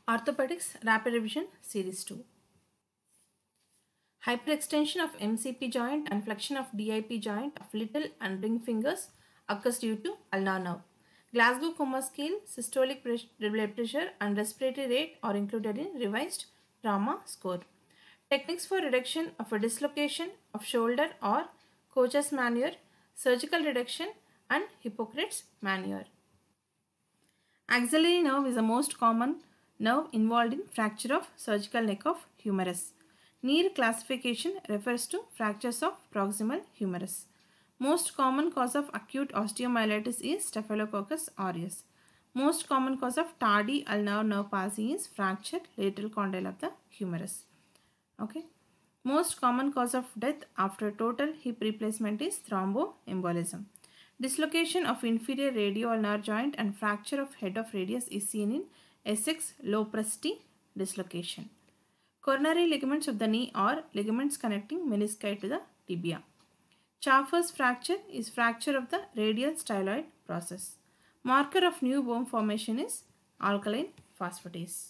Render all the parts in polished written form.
Orthopedics Rapid Revision Series 2. Hyperextension of MCP joint and flexion of DIP joint of little and ring fingers occurs due to ulnar nerve. Glasgow Coma scale, systolic blood pressure and respiratory rate are included in revised trauma score. Techniques for reduction of a dislocation of shoulder or Koch's maneuver, surgical reduction and Hippocrates maneuver. Axillary nerve is the most common nerve involved in fracture of surgical neck of humerus. Near classification refers to fractures of proximal humerus. Most common cause of acute osteomyelitis is Staphylococcus aureus. Most common cause of tardy ulnar nerve palsy is fracture lateral condyle of the humerus. Okay. Most common cause of death after total hip replacement is thromboembolism. Dislocation of inferior radioulnar joint and fracture of head of radius is seen in Essex Lopresti dislocation. Coronary ligaments of the knee are ligaments connecting menisci to the tibia. Chafer's fracture is fracture of the radial styloid process. Marker of new bone formation is alkaline phosphatase.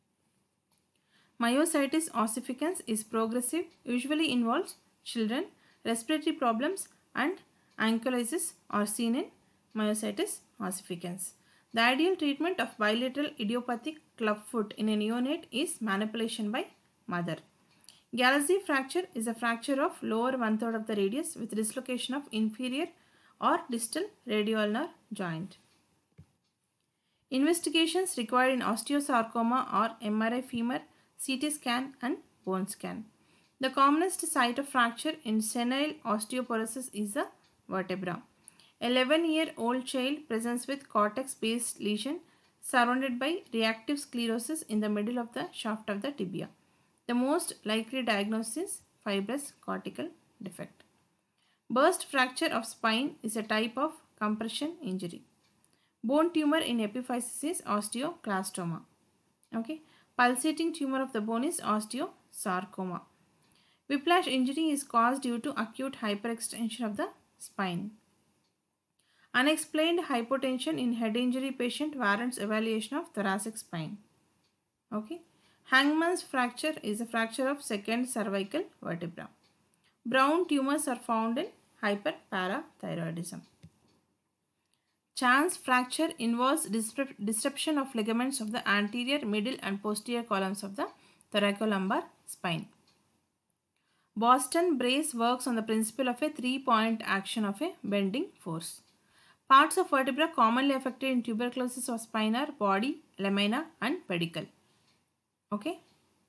Myositis ossificans is progressive, usually involves children. Respiratory problems and ankylosis are seen in myositis ossificans. The ideal treatment of bilateral idiopathic clubfoot in a neonate is manipulation by mother. Galeazzi fracture is a fracture of lower one-third of the radius with dislocation of inferior or distal radioulnar joint. Investigations required in osteosarcoma are MRI femur, CT scan and bone scan. The commonest site of fracture in senile osteoporosis is the vertebra. 11-year-old child presents with cortex-based lesion surrounded by reactive sclerosis in the middle of the shaft of the tibia. The most likely diagnosis is fibrous cortical defect. Burst fracture of spine is a type of compression injury. Bone tumor in epiphysis is osteoclastoma. Okay. Pulsating tumor of the bone is osteosarcoma. Whiplash injury is caused due to acute hyperextension of the spine. Unexplained hypotension in head injury patient warrants evaluation of thoracic spine. Okay. Hangman's fracture is a fracture of second cervical vertebra. Brown tumors are found in hyperparathyroidism. Chance fracture involves disruption of ligaments of the anterior, middle and posterior columns of the thoracolumbar spine. Boston brace works on the principle of a three-point action of a bending force. Parts of vertebra commonly affected in tuberculosis of spine are body, lamina and pedicle. Okay.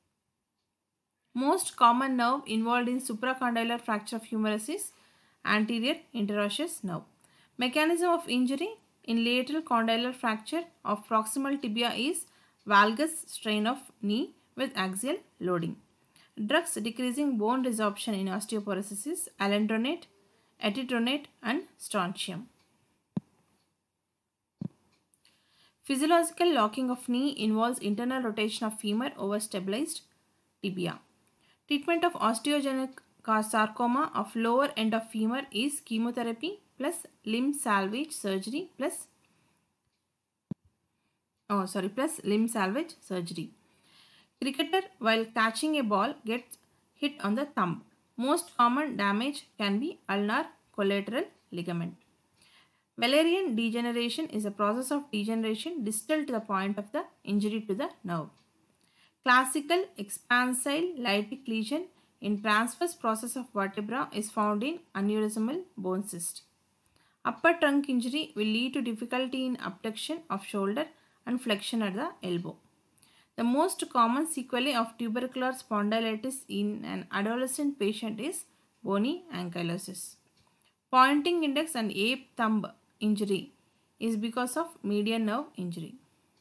Most common nerve involved in supracondylar fracture of humerus is anterior interosseous nerve. Mechanism of injury in lateral condylar fracture of proximal tibia is valgus strain of knee with axial loading. Drugs decreasing bone resorption in osteoporosis is alendronate, etidronate and strontium. Physiological locking of knee involves internal rotation of femur over stabilized tibia. Treatment of osteogenic sarcoma of lower end of femur is chemotherapy plus limb salvage surgery plus limb salvage surgery. Cricketer while catching a ball gets hit on the thumb. Most common damage can be ulnar collateral ligament. Valerian degeneration is a process of degeneration distal to the point of the injury to the nerve. Classical expansile lytic lesion in transverse process of vertebra is found in aneurysmal bone cyst. Upper trunk injury will lead to difficulty in abduction of shoulder and flexion at the elbow. The most common sequelae of tubercular spondylitis in an adolescent patient is bony ankylosis. Pointing index and ape thumb injury is because of median nerve injury.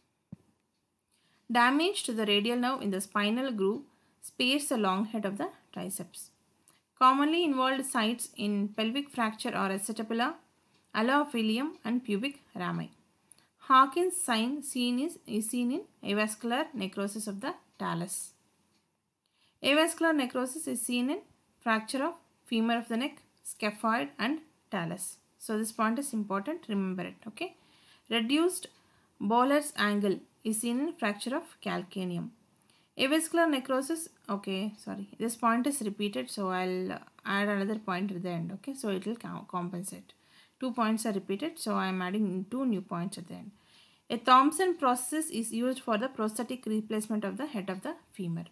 Damage to the radial nerve in the spinal groove spares the long head of the triceps. Commonly involved sites in pelvic fracture or acetabula, alveolum and pubic rami. Hawkins sign is seen in avascular necrosis of the talus. Avascular necrosis is seen in fracture of femur of the neck, scaphoid and talus. So this point is important, remember it. Okay. Reduced Bowler's angle is seen in fracture of calcaneum. Avascular necrosis, okay, sorry, this point is repeated, so I'll add another point at the end, okay, so it will compensate. 2 points are repeated, so I'm adding 2 new points at the end. A Thompson process is used for the prosthetic replacement of the head of the femur.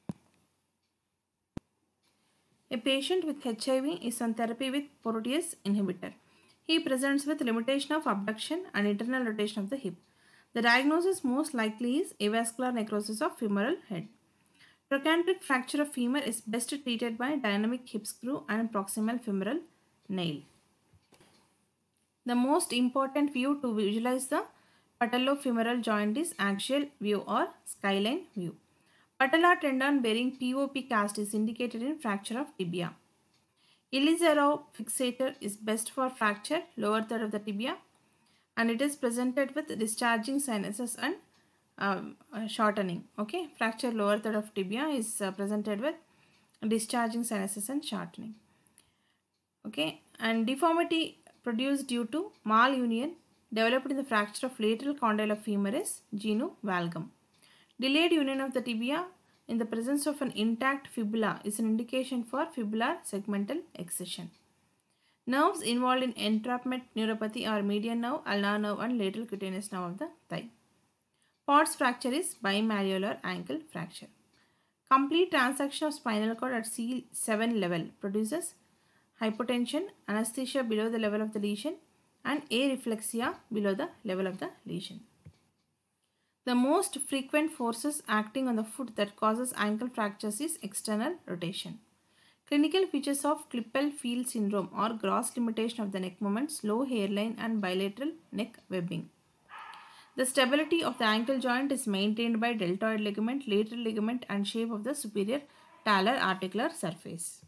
A patient with HIV is on therapy with protease inhibitor. He presents with limitation of abduction and internal rotation of the hip. The diagnosis most likely is avascular necrosis of femoral head. Trochanteric fracture of femur is best treated by dynamic hip screw and proximal femoral nail. The most important view to visualize the patellofemoral joint is axial view or skyline view. Patellar tendon bearing POP cast is indicated in fracture of tibia. Ilizarov fixator is best for fracture lower third of the tibia, and it is presented with discharging sinuses and shortening. Okay, fracture lower third of tibia is presented with discharging sinuses and shortening. Okay, and deformity produced due to malunion developed in the fracture of lateral condyle of femur is genu valgum. Delayed union of the tibia in the presence of an intact fibula is an indication for fibular segmental excision. Nerves involved in entrapment neuropathy are median nerve, ulnar nerve, and lateral cutaneous nerve of the thigh. Potts fracture is bimalleolar ankle fracture. Complete transaction of spinal cord at C7 level produces hypotension, anesthesia below the level of the lesion, and areflexia below the level of the lesion. The most frequent forces acting on the foot that causes ankle fractures is external rotation. Clinical features of Klippel-Feil syndrome are gross limitation of the neck movements, low hairline, and bilateral neck webbing. The stability of the ankle joint is maintained by deltoid ligament, lateral ligament, and shape of the superior talar articular surface.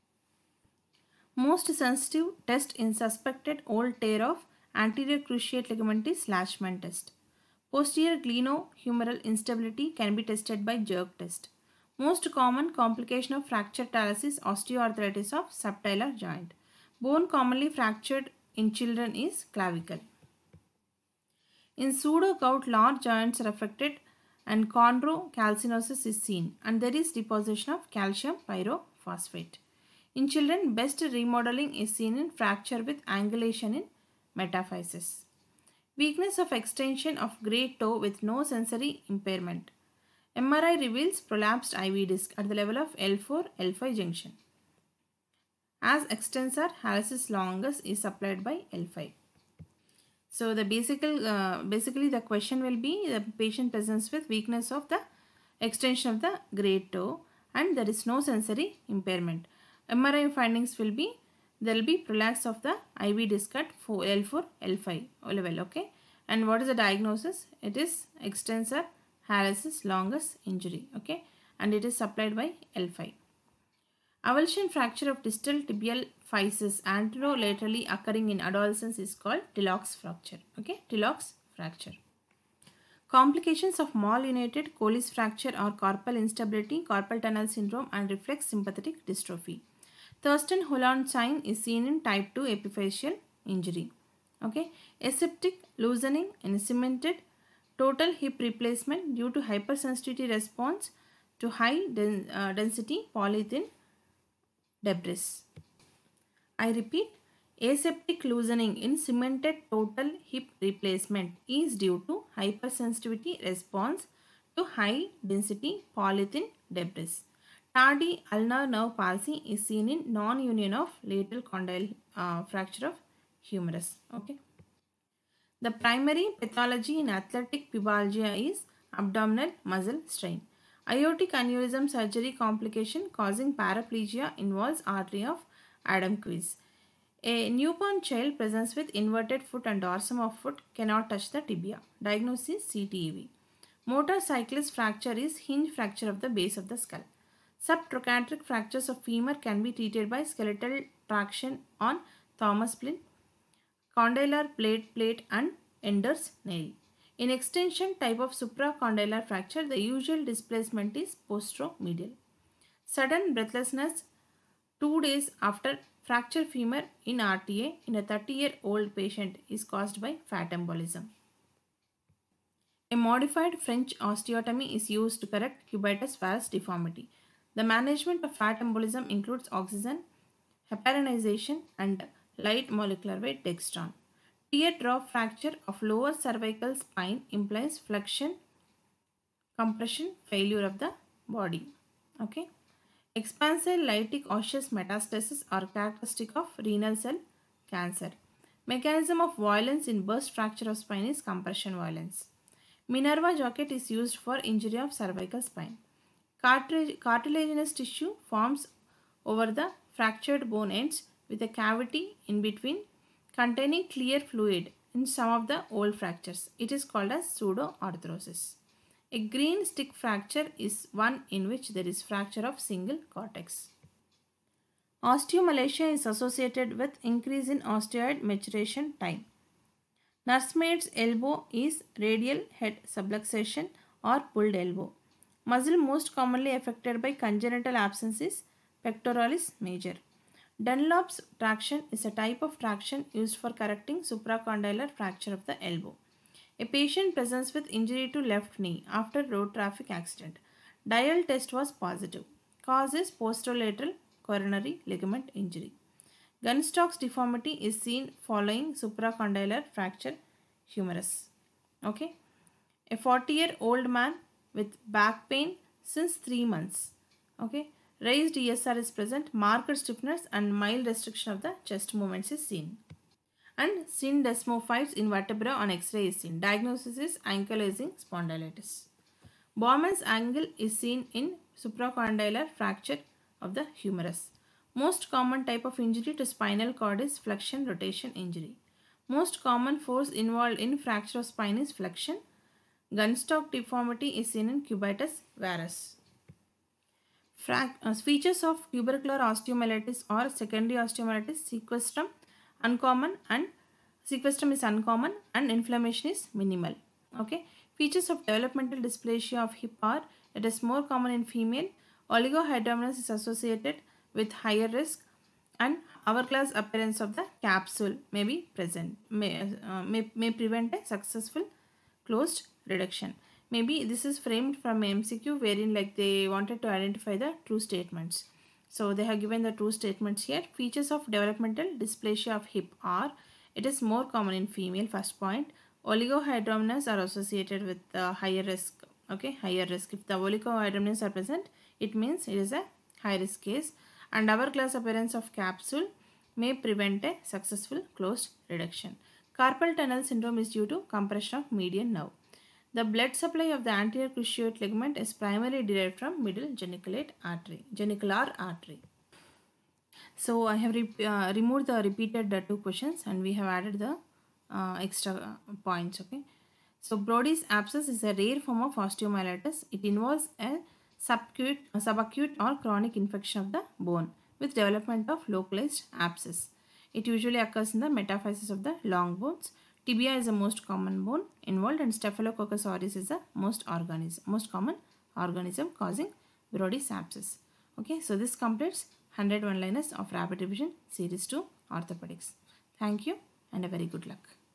Most sensitive test in suspected old tear of anterior cruciate ligament is Lachman test. Posterior glenohumeral instability can be tested by jerk test. Most common complication of fracture talus is osteoarthritis of subtalar joint. Bone commonly fractured in children is clavicle. In pseudo-gout, large joints are affected and chondrocalcinosis is seen, and there is deposition of calcium pyrophosphate. In children, best remodeling is seen in fracture with angulation in metaphysis. Weakness of extension of great toe with no sensory impairment. MRI reveals prolapsed IV disc at the level of L4-L5 junction. As extensor, hallucis longus is supplied by L5. So the basically the question will be the patient presents with weakness of the extension of the great toe and there is no sensory impairment. MRI findings will be there will be prolapse of the IV disc at L4, L5 level. Okay, and what is the diagnosis? It is extensor hallucis longus injury. Okay, and it is supplied by L5. Avulsion fracture of distal tibial physis anterolaterally occurring in adolescence is called Tillot's fracture. Okay, Tillot's fracture. Complications of malunited Colles fracture are carpal instability, carpal tunnel syndrome, and reflex sympathetic dystrophy. Thurston-Holland sign is seen in type 2 epiphyseal injury. Okay, aseptic loosening in cemented total hip replacement due to hypersensitivity response to high density polyethylene debris. I repeat, aseptic loosening in cemented total hip replacement is due to hypersensitivity response to high density polyethylene debris. Tardy ulnar nerve palsy is seen in non-union of lateral condyle fracture of humerus. Okay. The primary pathology in athletic pubalgia is abdominal muscle strain. Aortic aneurysm surgery complication causing paraplegia involves artery of Adam-Quiz. A newborn child presents with inverted foot and dorsum of foot cannot touch the tibia. Diagnosis CTEV. Motor cyclist fracture is hinge fracture of the base of the skull. Subtrochanteric fractures of femur can be treated by skeletal traction on Thomas splint, condylar plate and Ender's nail. In extension type of supracondylar fracture, the usual displacement is posteromedial. Sudden breathlessness 2 days after fracture femur in RTA in a 30-year-old patient is caused by fat embolism. A modified French osteotomy is used to correct cubitus varus deformity. The management of fat embolism includes oxygen, heparinization, and light molecular weight dextran. Teardrop fracture of lower cervical spine implies flexion, compression, failure of the body. Okay. Expansile lytic osseous metastasis are characteristic of renal cell cancer. Mechanism of violence in burst fracture of spine is compression violence. Minerva jacket is used for injury of cervical spine. Cartilaginous tissue forms over the fractured bone ends with a cavity in between containing clear fluid in some of the old fractures. It is called as pseudoarthrosis. A green stick fracture is one in which there is fracture of single cortex. Osteomalacia is associated with increase in osteoid maturation time. Nursemaid's elbow is radial head subluxation or pulled elbow. Muscle most commonly affected by congenital abscess is pectoralis major. Dunlop's traction is a type of traction used for correcting supracondylar fracture of the elbow. A patient presents with injury to left knee after road traffic accident. Dial test was positive. Cause is posterolateral coronary ligament injury. Gunstock's deformity is seen following supracondylar fracture humerus. Okay. A 40-year-old man with back pain since 3 months. Okay. Raised ESR is present, marked stiffness and mild restriction of the chest movements is seen. And syndesmophytes in vertebra on X-ray is seen. Diagnosis is ankylosing spondylitis. Bowman's angle is seen in supracondylar fracture of the humerus. Most common type of injury to spinal cord is flexion rotation injury. Most common force involved in fracture of spine is flexion. Gunstock deformity is seen in cubitus varus. Features of tubercular osteomyelitis or secondary osteomyelitis: sequestrum is uncommon and inflammation is minimal. Okay. Features of developmental dysplasia of hip are: it is more common in female. Oligohydramnios is associated with higher risk, and hourglass appearance of the capsule may be present, may prevent a successful closed reduction. Maybe this is framed from MCQ wherein like they wanted to identify the true statements. So they have given the true statements here. Features of developmental dysplasia of hip are: it is more common in female, first point. Oligohydramnios are associated with higher risk. Okay, higher risk. If the oligohydramnios are present, it means it is a high risk case. And hourglass appearance of capsule may prevent a successful closed reduction. Carpal tunnel syndrome is due to compression of median nerve. The blood supply of the anterior cruciate ligament is primarily derived from middle genicular artery. So I have removed the repeated 2 questions and we have added the extra points. Okay. So Brody's abscess is a rare form of osteomyelitis. It involves a subacute or chronic infection of the bone with development of localized abscess. It usually occurs in the metaphysis of the long bones. Tibia is the most common bone involved, and Staphylococcus aureus is the most common organism causing Brody's abscess. Okay, so this completes 100 one-liners of rapid revision series 2 orthopedics. Thank you and a very good luck.